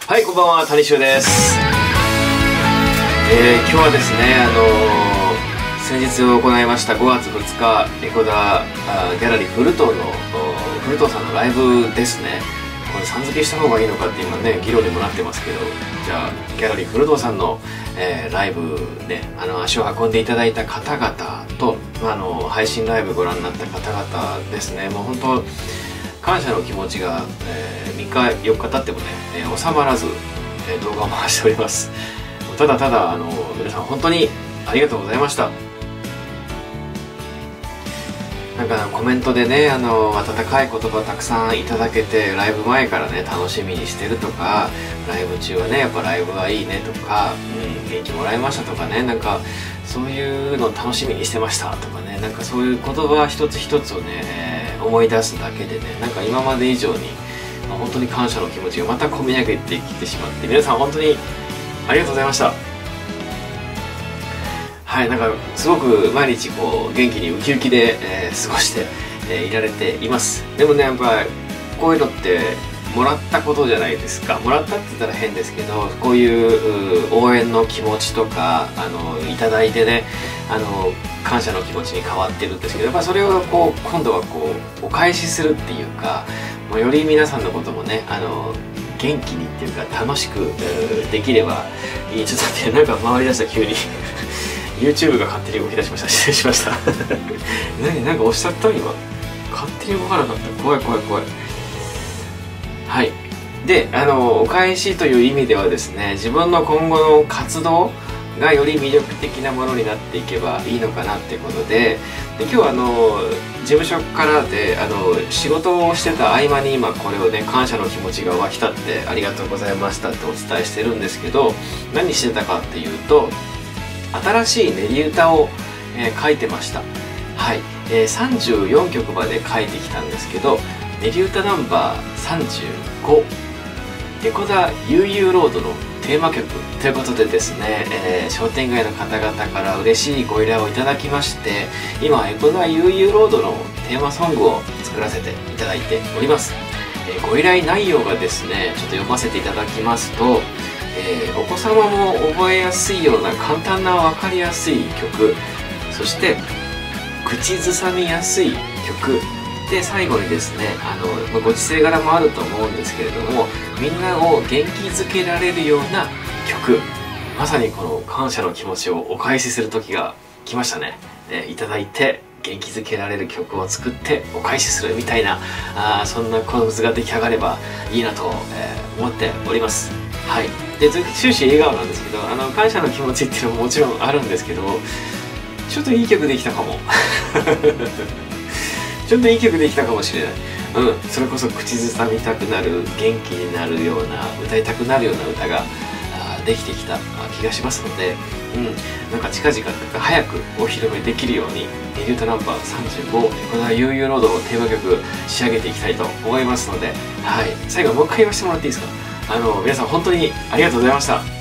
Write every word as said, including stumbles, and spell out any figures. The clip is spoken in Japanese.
はい、こんばんは、谷修です。えー、今日はですね、あのー、先日行いましたごがつふつか、エコダギャラリーフルトンのフルトンさんのライブですね。これさん付けした方がいいのかって今ね、議論にもなってますけど、じゃあギャラリーフルトンさんの、えー、ライブね、あの足を運んでいただいた方々と、まあ、あの配信ライブご覧になった方々ですね、もう本当感謝の気持ちが、えー、みっかよっか経ってもね、えー、収まらず、えー、動画を回しております。ただただあの皆さん本当にありがとうございました。なんかコメントでね、あの温かい言葉たくさんいただけて、ライブ前からね楽しみにしてるとか、ライブ中はねやっぱライブがいいねとか、うん、元気もらいましたとかね、なんかそういうの楽しみにしてましたとかね、なんかそういう言葉一つ一つをね、えー、思い出すだけでね、なんか今まで以上に、まあ、本当に感謝の気持ちがまた込み上げてきてしまって、皆さん本当にありがとうございました。はい、なんかすごく毎日こう元気にウキウキで、えー、過ごして、えー、いられています。でもね、やっぱりこういうのってもらったことじゃないですか。もらったって言ったら変ですけど、こういう応援の気持ちとかあのいただいてね、あの感謝の気持ちに変わってるんですけど、やっぱそれをこう今度はこうお返しするっていうか、もうより皆さんのこともね、あの元気にっていうか楽しく、えー、できればいい。ちょっと待って、なんか回り出した急にYouTube が勝手に動き出しました。失礼しました何、なんか押しちゃった今。勝手に動かなかった。怖い怖い怖い。はい。で、あの、お返しという意味ではですね、自分の今後の活動がより魅力的なものになっていけばいいのかなっていうことで、で今日はあの、事務所からで、あの、仕事をしてた合間に今これをね、感謝の気持ちが湧き立ってありがとうございましたってお伝えしてるんですけど、何してたかっていうと、新しい練り歌を、えー、書いてました。はい、えー、さんじゅうよんきょくまで書いてきたんですけど、練り歌ナンバーさんじゅうご、エコダ悠々ロードのテーマ曲ということでですね、えー、商店街の方々から嬉しいご依頼をいただきまして、今エコダ悠々ロードのテーマソングを作らせていただいております。えー、ご依頼内容がですね、ちょっと読ませていただきますと、えー、お子様も覚えやすいような簡単な分かりやすい曲、そして口ずさみやすい曲で、最後にですね、あのご時世柄もあると思うんですけれども、みんなを元気づけられるような曲、まさにこの感謝の気持ちをお返しする時が来ましたね。でいただいて元気づけられる曲を作ってお返しするみたいな、あそんな構図が出来上がればいいなと、えー、思っております。はい、で終始笑顔なんですけど、あの感謝の気持ちっていうのももちろんあるんですけど、ちょっといい曲できたかもちょっといい曲できたかもしれない。うん、それこそ口ずさみたくなる、元気になるような、歌いたくなるような歌ができてきた気がしますので、うん、なんか近々とか早くお披露目できるように、練り歌ナンバーさんじゅうご、エコダ悠々ロードのテーマ曲仕上げていきたいと思いますので、はい、最後もう一回言わせてもらっていいですか。あの皆さん本当にありがとうございました。